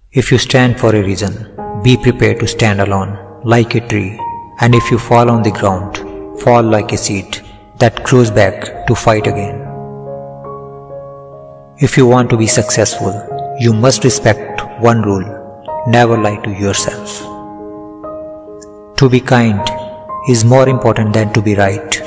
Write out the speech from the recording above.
If you stand for a reason, be prepared to stand alone, like a tree. And if you fall on the ground, fall like a seed that grows back to fight again. If you want to be successful, you must respect one rule: never lie to yourself. To be kind is more important than to be right.